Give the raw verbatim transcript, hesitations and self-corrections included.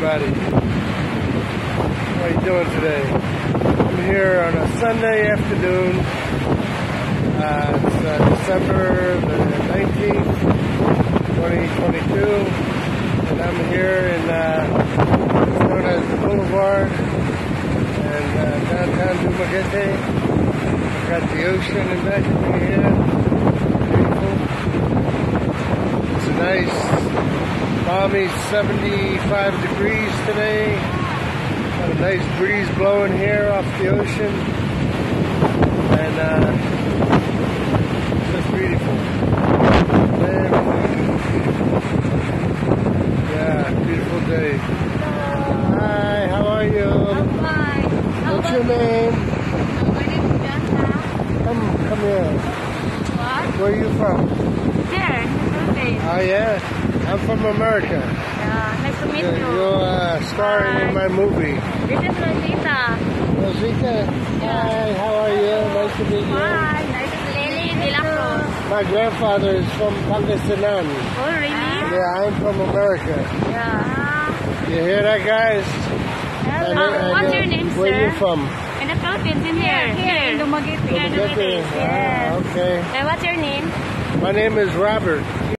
everybody. How are you doing today? I'm here on a Sunday afternoon. Uh, it's uh, December the nineteenth, twenty twenty-two, and I'm here in uh, what's known as the Boulevard and uh, downtown Dumaguete. I've got the ocean in back of me here. Beautiful. It's a nice balmy seventy-five degrees today. Got a nice breeze blowing here off the ocean, and uh, it's just beautiful. Very yeah, beautiful day. Hi, how are you? I'm fine. How What's about your name? My name is Jessica. Come, come here. What? Where are you from? There, in the Philippines. Oh yeah, I'm from America. Yeah, nice to meet You're, you. you're uh, starring in my movie. This is Rosita. Rosita, hi, how are you? Nice to meet you. Hi, nice to meet you. Lily de la Cruz. My grandfather is from Pangasinan. Oh, really? Yeah, I'm from America. Yeah. You hear that, guys? Hello. I know- I What's know- your name, Where sir? you from? In the Philippines, in here. Here, in Dumaguete. Here in Dumaguete? Dumaguete. Yes. Ah, okay. And what's your name? My name is Robert.